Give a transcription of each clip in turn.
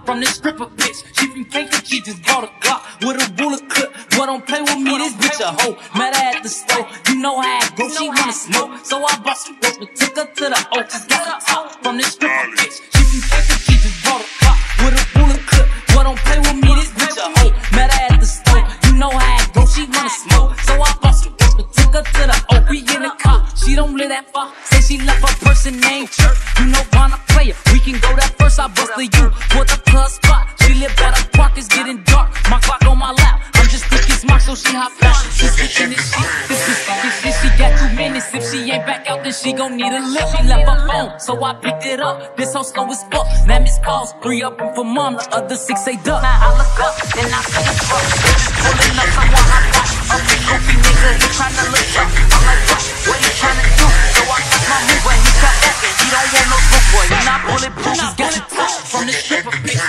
from this stripper bitch. She from Kankakee, just bought a Glock with a ruler clip. Boy, don't play with me, this bitch a hoe. Met her at the store, you know how it goes. She wanna smoke, so I bought some dope and took her to the O. Just got the top from this stripper bitch. She from Kankakee, just bought a Glock with a ruler clip. Boy, don't play with me, this bitch a hoe. Met her at the store, you know how it goes. She wanna smoke, so I bought some dope and took her to the O. We in the car, she don't live that far. Say she left her person named Church. You know wanna play it, we can go that first. I busted you for the plus spot. She live by the park, it's getting dark. My clock on my lap, I'm just thinking smart, so she hop out. She's thinking this shit, this shit. She got 2 minutes, if she ain't back out, then she gon' need a lift. She left her phone, so I picked it up. This hoe slow as fuck, now miss calls. 3 up and for mom, the other 6 say duck. Now I look up, then I see the truck. Pulling up, someone hot watch. Up the goofy nigga, he tryna look up. I'm like, what he tryna do? So I cut my move, but he cut back and he don't want no book boy. He not bulletproof, he's got you touch from the stripper bitch.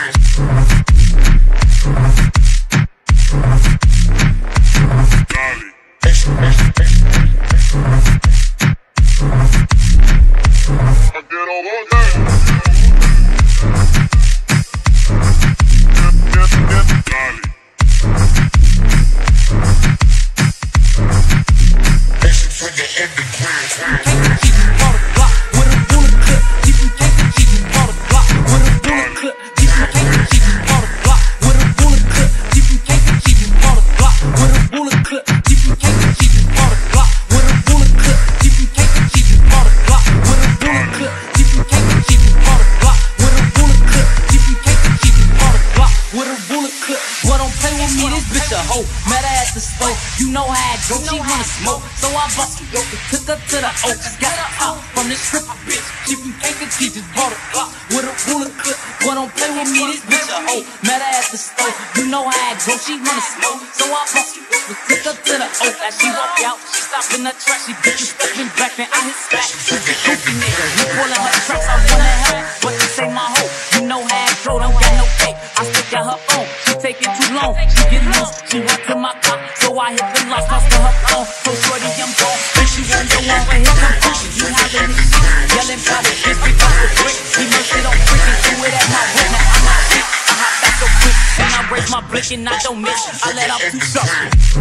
Met her at the store, you know how it goes. She wanna smoke, so I bought some dope and took her to the O. Just got her out from this stripper bitch. She from Kankakee, just bought a Glock with a ruler clip. Boy, don't play with me, this bitch a hoe. Met her at the store, you know how it goes. She wanna smoke, so I bought some dope and took her to the O. As she walk out, she stop in the track. She bitches stepping back, then I hit back. She's a goofy nigga, he pulling her tracks. I wanna help, but this ain't my hoe. You know how it go, don't got no cake. I stick at her phone, she taking too long. She get loose, she went to my car. So I hit the lock, tossed to her phone. So shorty, I'm gone. Then she won't go on, but here come Gucci. He hollering his shit, yelling by the bitch, we got the brick. He must it on freaking, do it at my whip. Now I'm not shit, I hop back so quick. And I raise my blick and I don't miss. I let out 2 shots.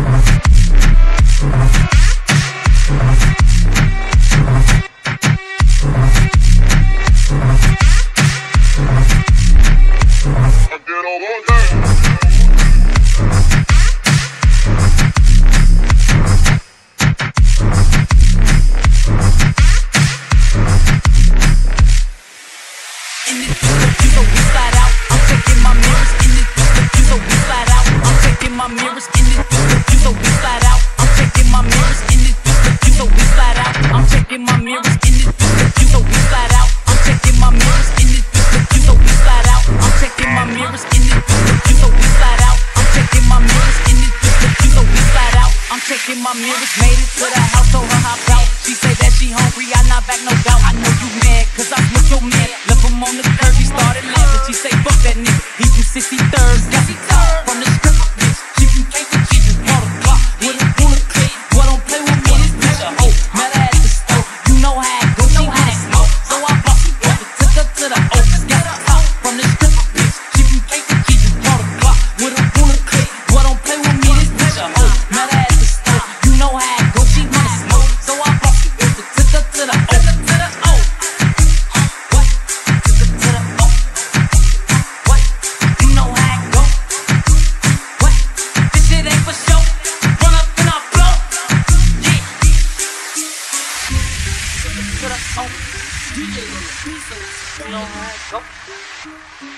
My mirrors made it to the house, told her hop out. She said that she hungry, I not back, no doubt. I know you mad, cause I smoke your man. Left him on the curb, he started laughing. She say, fuck that nigga, he from 63rd. Got me top from the stripper bitch. She from Kankakee, just bought a Glock with a bullet clip. Boy, don't play with me, this bitch a hoe. Met her at the store, you know how it goes. She wanna smoke, so I bought some dope and took her to the O. Just got her top from the stripper bitch. She from Kankakee, just bought a Glock with a bullet clip. Boy, don't play with me, this bitch a hoe. Met her at the store, you know how it goes. She wanna smoke, so I bought some dope and took her to the O. What? Took her to the O. What? You know how it go. What? This shit ain't for show. Run up and I blow. Yeah. Took her to the O. You know how it go.